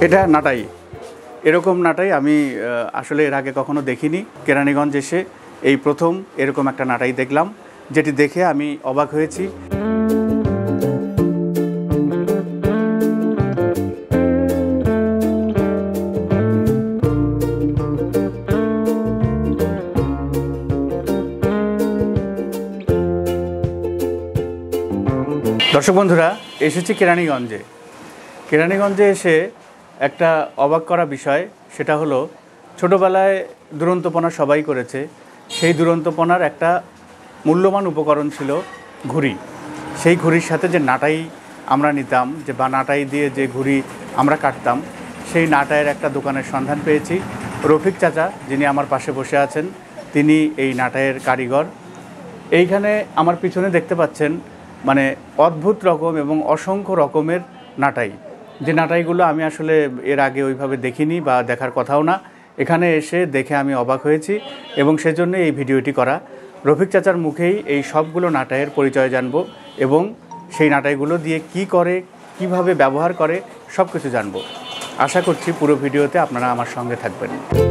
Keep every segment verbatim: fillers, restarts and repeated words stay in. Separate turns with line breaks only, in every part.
এটা নাটাই, এরকম নাটাই আমি আসলে এর আগে কখনো দেখিনি। কেরানীগঞ্জ এসে এই প্রথম এরকম একটা নাটাই দেখলাম, যেটি দেখে আমি অবাক হয়েছি। দর্শক বন্ধুরা, এসেছি কেরানীগঞ্জে। কেরানীগঞ্জে এসে একটা অবাক করা বিষয়, সেটা হলো ছোটোবেলায় দুরন্তপনা সবাই করেছে। সেই দুরন্তপনার একটা মূল্যবান উপকরণ ছিল ঘুড়ি। সেই ঘুড়ির সাথে যে নাটাই আমরা নিতাম, যে বা নাটাই দিয়ে যে ঘুড়ি আমরা কাটতাম, সেই নাটাইয়ের একটা দোকানের সন্ধান পেয়েছি। রফিক চাচা, যিনি আমার পাশে বসে আছেন, তিনি এই নাটাইয়ের কারিগর। এইখানে আমার পিছনে দেখতে পাচ্ছেন মানে অদ্ভুত রকম এবং অসংখ্য রকমের নাটাই, যে নাটাইগুলো আমি আসলে এর আগে ওইভাবে দেখিনি বা দেখার কথাও না। এখানে এসে দেখে আমি অবাক হয়েছি এবং সেজন্য এই ভিডিওটি করা। রফিক চাচার মুখেই এই সবগুলো নাটাইয়ের পরিচয় জানবো এবং সেই নাটাইগুলো দিয়ে কি করে, কিভাবে ব্যবহার করে, সব কিছু জানবো। আশা করছি পুরো ভিডিওতে আপনারা আমার সঙ্গে থাকবেন।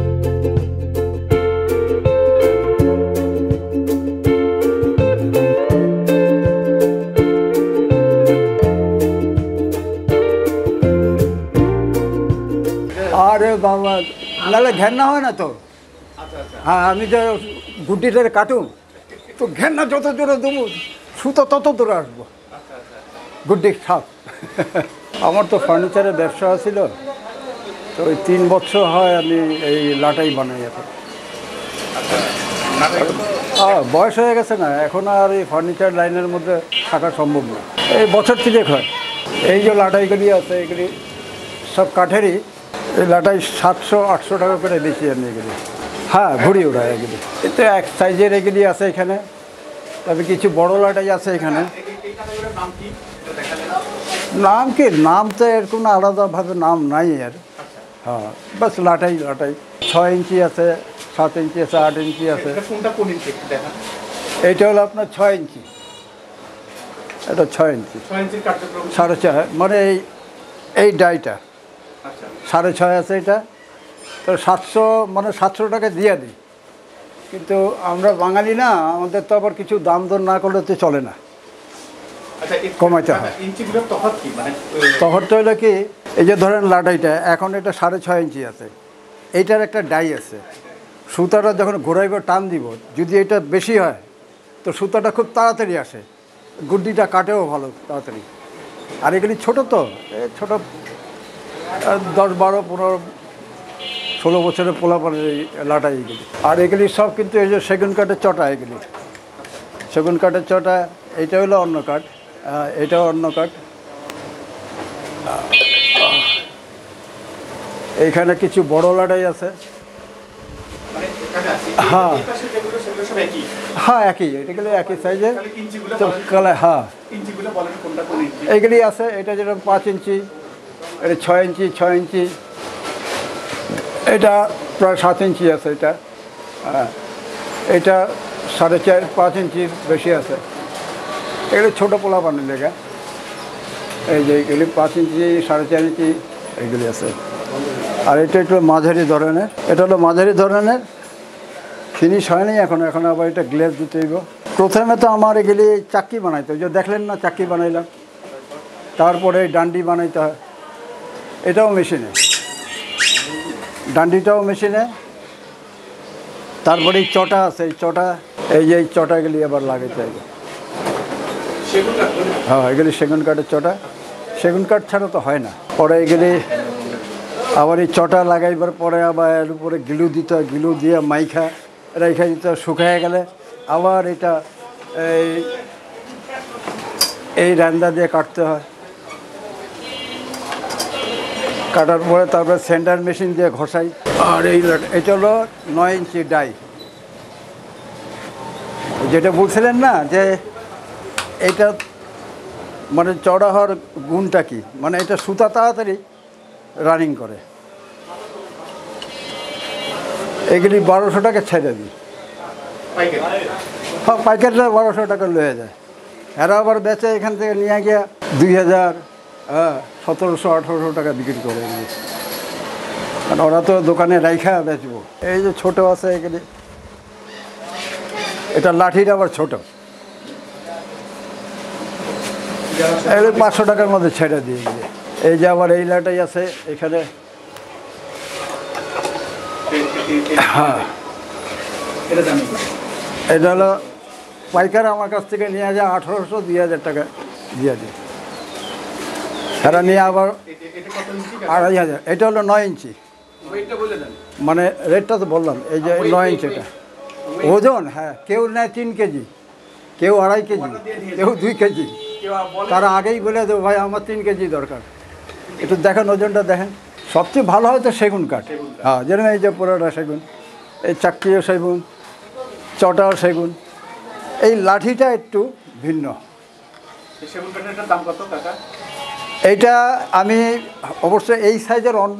আরে বাবা, নাহলে ঘেন্না হয় না তো। হ্যাঁ, আমি যে গুটিটা কাটু তো ঘেন্না যত জোরে দেবো, সুতো তত দূরে আসবো। গুড্ডি সাপ। আমার তো ফার্নিচারের ব্যবসা ছিল, তো ওই তিন বছর হয় আমি এই লাটাই বানাই এখন। হ্যাঁ, বয়স হয়ে গেছে না, এখন আর এই ফার্নিচার লাইনের মধ্যে থাকা সম্ভব না। এই বছর তিনেক হয়। এই যে লাটাইগুলি আছে, এগুলি সব কাঠেরই। এই লাটাই সাতশো আটশো টাকা করে বেশি আমি এগুলি। হ্যাঁ, ঘুড়ি ওড়ায় এগুলি। এতে এক সাইজের এগুলি আছে এখানে, তবে কিছু বড় লাটাই আছে এখানে। নাম কি, নাম তো এর কোনো আলাদাভাবে নাম নাই আর। হ্যাঁ, বাস লাটাই লাটাই। ছয় ইঞ্চি আছে, সাত ইঞ্চি আছে, আট ইঞ্চি আছে। এইটা হলো আপনার ছয় ইঞ্চি, এটা ছয় ইঞ্চি সাড়ে ছয়, মানে এই এই ডাইটা সাড়ে ছয় আছে। এটা তো সাতশো, মানে সাতশো টাকা দিয়ে দিই। কিন্তু আমরা বাঙালি না, আমাদের তো আবার কিছু দাম দর না করলে তো চলে না, কমাইতে হয়। তফাৎটা হলো কি, এই যে ধরেন লাটাইটা এখন এটা সাড়ে ছয় ইঞ্চি আছে, এইটার একটা ডাই আছে। সুতাটা যখন ঘোরাইব টান দিব, যদি এটা বেশি হয় তো সুতাটা খুব তাড়াতাড়ি আসে, গুড্ডিটা কাটেও ভালো তাড়াতাড়ি। আর এগুলি ছোটো তো, ছোটো দশ বারো পনেরো ষোলো বছরের পোলাপানের এই লাটাই এগুলি। আর এগুলি সব কিন্তু এই যে সেগুন কাঠের চটা, এগুলি সেগুন কাঠের চটা। এইটা হলো অন্য কাঠ, এটাও অন্য কাঠ। এইখানে কিছু বড় লাটাই আছে। হ্যাঁ হ্যাঁ, একই, এটাগুলো একই সাইজে কালার। হ্যাঁ, এইগুলি আছে। এটা যেরকম পাঁচ ইঞ্চি, এটা ছয় ইঞ্চি, ছয় ইঞ্চি, এটা প্রায় সাত ইঞ্চি আছে। এটা হ্যাঁ, এটা সাড়ে চার পাঁচ ইঞ্চির বেশি আছে। এগুলি ছোটো পোলা বানিয়ে লেখা। এই যে এইগুলি পাঁচ ইঞ্চি, সাড়ে চার ইঞ্চি এইগুলি আছে। আর এটা একটু মাঝারি ধরনের, এটা হলো মাঝারি ধরনের, ফিনিশ হয়নি এখন, এখন আবার এটা গ্লেজ দিতে হইব। প্রথমে তো আমার এগুলি চাক্কি বানাইতে হয়, যে দেখলেন না চাক্কি বানাইলাম, তারপরে ডান্ডি বানাইতে হয়, এটাও মেশিনে, ডান্ডিটাও মেশিনে। তারপরে এই চটা আছে, এই চটা, এই যে এই চটাগুলি আবার লাগাইতে হবে। হ্যাঁ, এগুলি সেগুন কাঠের চটা, সেগুন কাঠ ছাড়া তো হয় না। পরে এগুলি আবার এই চটা লাগাইবার পরে আবার এর উপরে গিলু দিতে হয়, গিলু দিয়ে মাইখা রেখা দিতে হয়। শুকায় গেলে আবার এটা এই এই রান্দা দিয়ে কাটতে হয়। কাটার পরে তারপরে সেন্টার মেশিন দিয়ে ঘষাই। আর এই এটা হলো নয় ইঞ্চি ডাই, যেটা বলছিলেন না যে এটা মানে চড়া হওয়ার গুণটা কি, মানে এটা সুতা তাড়াতাড়ি রানিং করে। এগুলি বারোশো টাকা ছেড়ে দিই। হ্যাঁ, পাইকাররা বারোশো টাকা লয়ে যায়, এরা আবার বেচে এখান থেকে নিয়ে গিয়ে দুই হাজার হ্যাঁ সতেরোশো আঠেরোশো টাকা বিক্রি করে। কারণ ওরা তো দোকানে রাইখা বেচবো। এই যে ছোট আছে এখানে, এটা লাঠিটা আবার ছোট, এগুলো পাঁচশো টাকার মধ্যে ছেড়ে দিয়ে দিলে। এই যে আবার এই লাটাই আছে এখানে, হ্যাঁ এটা হলো পাইকার আমার কাছ থেকে নিয়ে যায় আঠারোশো দুই হাজার টাকা দিয়ে দিই, এরা নিয়ে আবার আড়াই হাজার। এটা হলো নয় ইঞ্চি, মানে রেটটা তো বললাম, এই যে নয় ইঞ্চি এটা ওজন। হ্যাঁ, কেউ নেয় তিন কেজি, কেউ আড়াই কেজি, কেউ দুই কেজি। তারা আগেই বলে দেবো ভাই আমার তিন কেজি দরকার। একটু দেখেন ওজনটা দেখেন। সবচেয়ে ভালো হয় তো সেগুন কাঠ। হ্যাঁ, যেরকম এই যে পুরোটা সেগুন, এই চাকরিও সেগুন, চটাও সেগুন। এই লাঠিটা একটু ভিন্ন। এইটা আমি অবশ্য এই সাইজের অন্য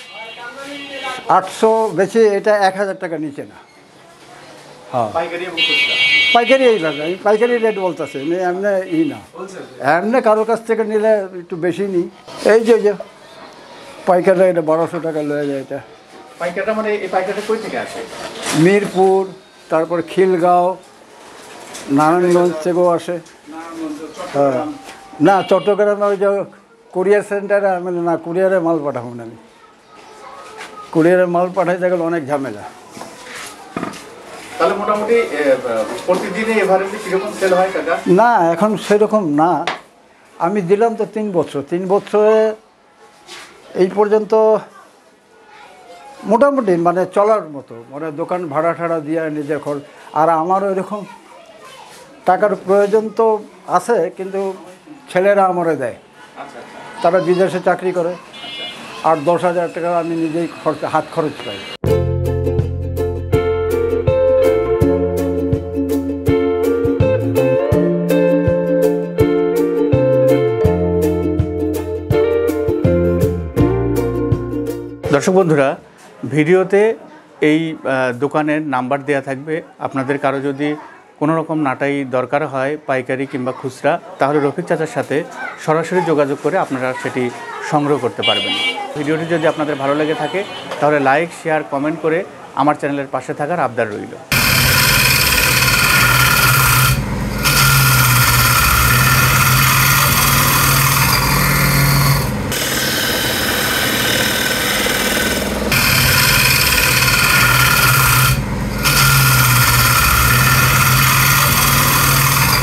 আটশো বেশি, এটা এক হাজার টাকা নিচে না। হ্যাঁ, পাইকারি এই লাগে, আমি পাইকারি রেট বলতেছে, এমনি ই না, এমনি কারোর কাছ থেকে নিলে একটু বেশি নিই। এই যে যে পাইকাররা এটা বারোশো টাকা লয়ে যায়। এটা
পাইকারটা মানে এই পাইকারটা কই থেকে আসে?
মিরপুর, তারপর খিলগাঁও, নারায়ণগঞ্জ থেকেও আসে। হ্যাঁ, না চট্টগ্রামে ওই যে কুরিয়ার সেন্টারে, আমি না কুরিয়ারে মাল পাঠাবো না, আমি কুরিয়ারে মাল পাঠাইতে গেলে অনেক ঝামেলা।
তাহলে মোটামুটি প্রতিদিনে এভারেজে কিরকম সেল হয় কাকা?
না এখন সেরকম না, আমি দিলাম তো তিন বছর, তিন বছরে এই পর্যন্ত মোটামুটি মানে চলার মতো, মানে দোকান ভাড়া ঠাড়া দিয়ে নিজের খরচ। আর আমারও এরকম টাকার প্রয়োজন তো আছে, কিন্তু ছেলেরা আমারে দেয়, তারা বিদেশে চাকরি করে, আর দশ হাজার টাকা আমি নিজেই খরচ, হাত খরচ পাই।
দর্শক বন্ধুরা, ভিডিওতে এই দোকানের নাম্বার দেওয়া থাকবে। আপনাদের কারো যদি কোনো রকম নাটাই দরকার হয় পাইকারি কিংবা খুচরা, তাহলে রফিক চাচার সাথে সরাসরি যোগাযোগ করে আপনারা সেটি সংগ্রহ করতে পারবেন। ভিডিওটি যদি আপনাদের ভালো লেগে থাকে তাহলে লাইক, শেয়ার, কমেন্ট করে আমার চ্যানেলের পাশে থাকার আবদার রইল।